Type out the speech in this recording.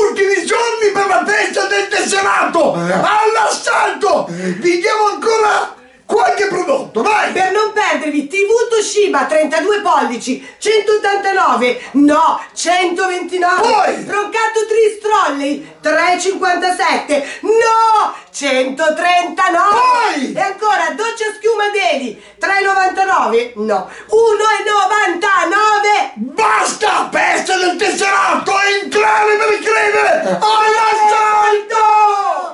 ultimi giorni per la festa del tesserato! All'assalto! Vi diamo ancora qualche prodotto, vai! Per non perdervi TV Toshiba 32 pollici 189, no 129. Poi Roncato Trolley 357, no 139. Poi E ancora doccia schiuma Deli 3,99, no 1,99. basta! Festa del tesserato! È in clave per credere! Alla